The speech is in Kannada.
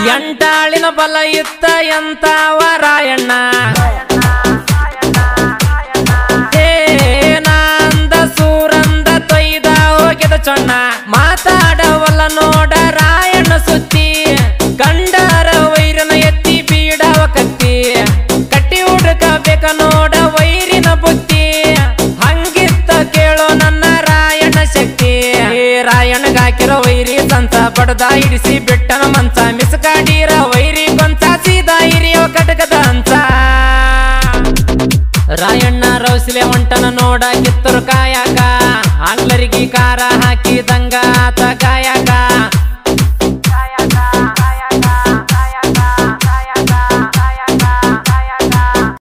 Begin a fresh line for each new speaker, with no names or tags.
ಎಂಟಾಳಿನ ಬಲ ಇತ್ತ ಎಂತವ ರಾಯಣ್ಣ ಏನಂದ ಸೂರಂದ ತೊಯ್ದ ಹೋಗಿದ ಚೊಣ್ಣ ಮಾತಾಡವಲ್ಲ ನೋಡ ರಾಯಣ್ಣ ಸುತ್ತಿ ಗಂಡರ ವೈರನ ಎತ್ತಿ ಬೀಡವ ಕತ್ತಿ ಕಟ್ಟಿ ಹುಡುಕಬೇಕ ನೋಡ ವೈರಿನ ಬುತ್ತಿ ಹಂಗಿತ್ತ ಕೇಳೋ ನನ್ನ ರಾಯಣ್ಣ ಶಕ್ತಿ ರಾಯಣ್ಣಗಾಕಿರೋ ವೈರಿ ಸಂತ ಬಡದ ಇಡಿಸಿ ಬಿಟ್ಟನ ಮಂಚ ಮಿಸಕಾಡಿರ ವೈರಿ ಕೊಂಚ ಸೀದಾ ಹಿರಿಯವ ಕಟಕದ ಹಂಚ ರಾಯಣ್ಣ ರೌಸಿಲೆ ಹೊಂಟನ ನೋಡ ಕಿತ್ತರು ಕಾಯಕ ಆಂಗ್ಲರಿಗೆ ಕಾರ ಹಾಕಿದಂಗ ಆತ ಕಾಯಕ